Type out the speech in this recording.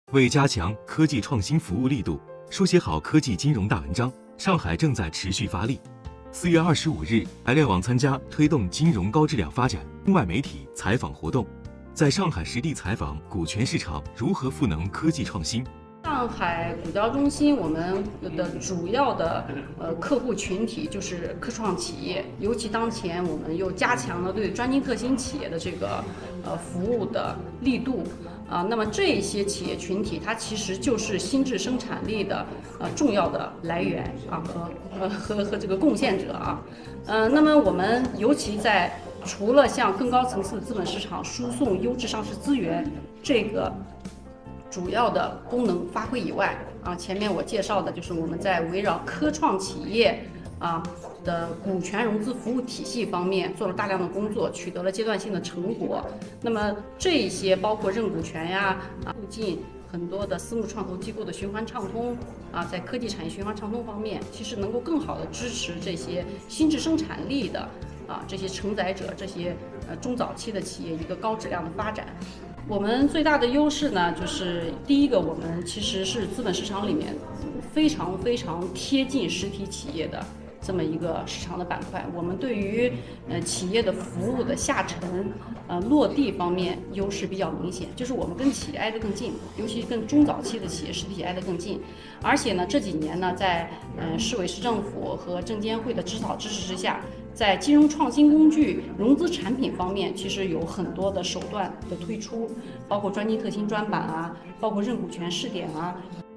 为加强科技创新服务力度，书写好科技金融大文章，上海正在持续发力。4月25日，百联网参加推动金融高质量发展外媒体采访活动，在上海实地采访股权市场如何赋能科技创新。 上海股交中心，我们的主要的客户群体就是科创企业，尤其当前我们又加强了对专精特新企业的这个服务的力度那么这些企业群体，它其实就是新质生产力的重要的来源和这个贡献者那么我们尤其在除了向更高层次的资本市场输送优质上市资源这个主要的功能发挥以外前面我介绍的就是我们在围绕科创企业的股权融资服务体系方面做了大量的工作，取得了阶段性的成果。那么这些包括认股权促进很多的私募创投机构的循环畅通在科技产业循环畅通方面，其实能够更好的支持这些新质生产力的这些承载者，这些中早期的企业一个高质量的发展。我们最大的优势呢，就是第一个，我们其实是资本市场里面非常贴近实体企业的这么一个市场的板块。我们对于企业的服务的下沉落地方面优势比较明显，就是我们跟企业挨得更近，尤其跟中早期的企业实体挨得更近。而且呢，这几年呢，在市委市政府和证监会的指导支持之下，在金融创新工具、融资产品方面，其实有很多的手段的推出，包括专精特新专版包括认股权试点